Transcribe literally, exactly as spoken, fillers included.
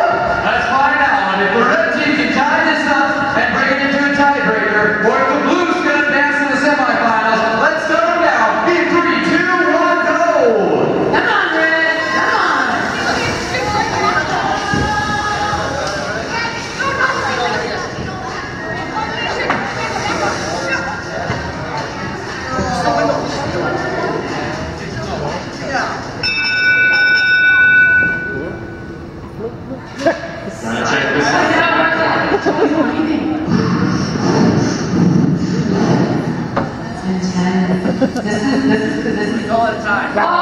Let's find out if the red team can tie this up and bring it into a tiebreaker, or if the blues can advance to the semifinals. Let's start them now. In three, two, one, go! Come on, Red. Come on. Trying to check this out. This is, this is, this is all the time.